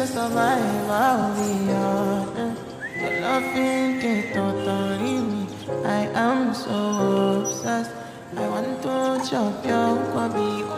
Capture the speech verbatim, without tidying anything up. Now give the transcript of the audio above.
to survive, I'll be honest. Your loving can totally me. I am so obsessed. I want to chop your body